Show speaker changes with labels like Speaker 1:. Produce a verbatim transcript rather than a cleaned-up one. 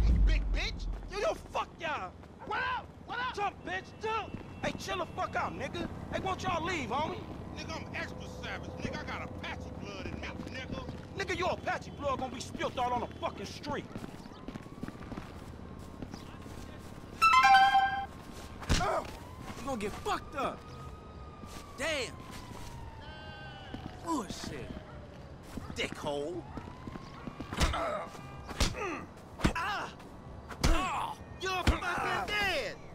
Speaker 1: big bitch.
Speaker 2: Yo, yo, fuck y'all.
Speaker 1: What up? What up?
Speaker 2: Jump, bitch, jump. Hey, chill the fuck out, nigga. Hey, won't y'all leave, homie?
Speaker 1: Nigga, I'm extra savage. Nigga, I got Apache blood in me, nigga.
Speaker 2: Nigga, your Apache blood gonna be spilt out on the fucking street. Oh, you gonna get fucked up. Damn. Bullshit. Dickhole. Ah! Ah! You're fucking dead!